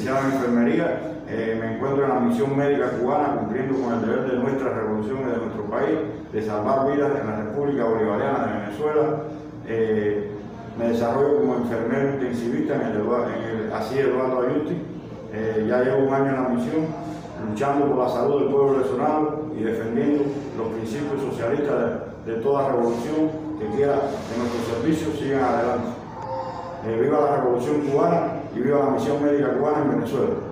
licenciado en enfermería. Me encuentro en la misión médica cubana cumpliendo con el deber de nuestra revolución y de nuestro país de salvar vidas en la República Bolivariana de Venezuela. Me desarrollo como enfermero intensivista en el ASI Eduardo Ayusti. Ya llevo un año en la misión, luchando por la salud del pueblo venezolano y defendiendo los principios socialistas de toda revolución que quiera que nuestros servicios sigan adelante. Viva la revolución cubana y viva la misión médica cubana en Venezuela.